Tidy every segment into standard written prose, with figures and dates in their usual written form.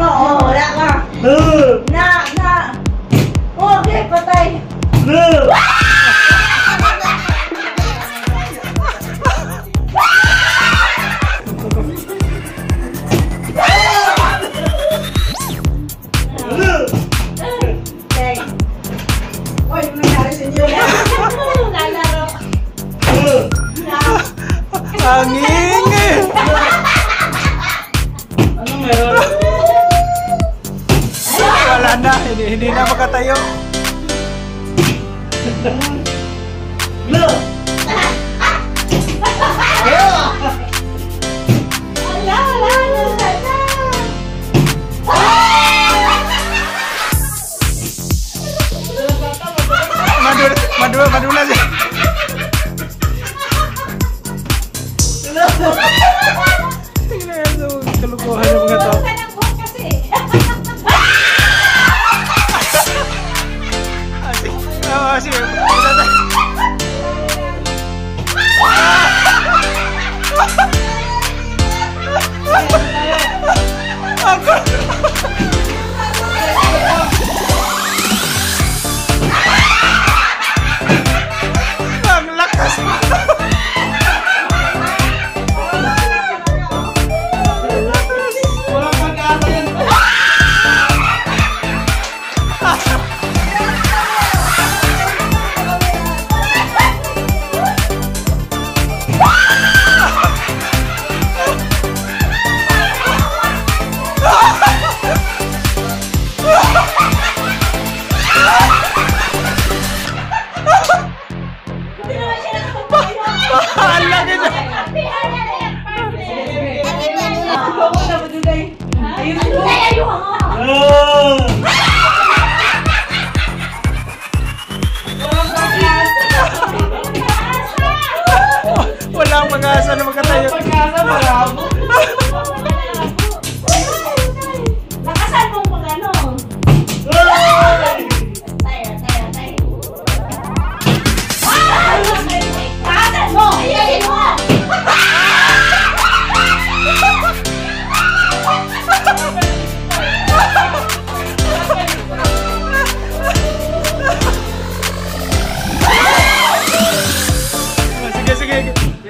mo. Oh, wala ka. Na. Okay, patay. Angin eh. Ano meron? Wala na, hindi na makatayo. Madula sih. Tingnan mo kalukuhan ng mga tao. Sige. Ang lakas. Walang pag-asa yan. Walang pag-asa na makatayo. Pag-asa, maramo. Lakasan mo pag ano. Lakasan mo! Ayayin mo! Sige.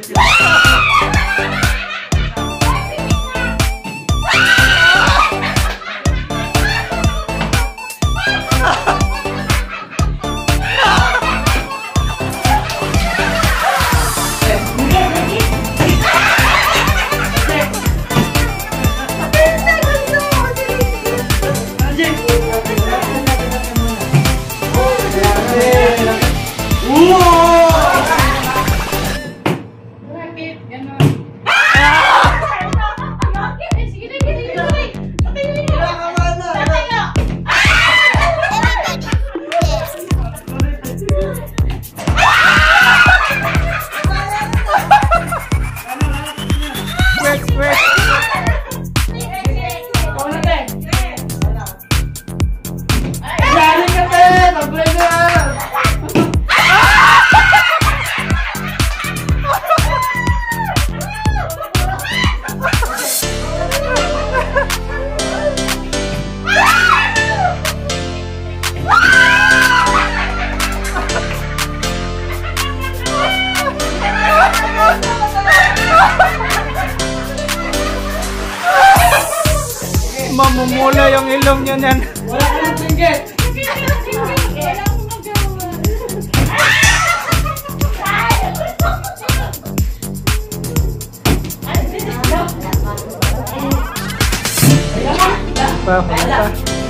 Mamumula yung ilong niya niyan. Wala ka ng singgit. Pa.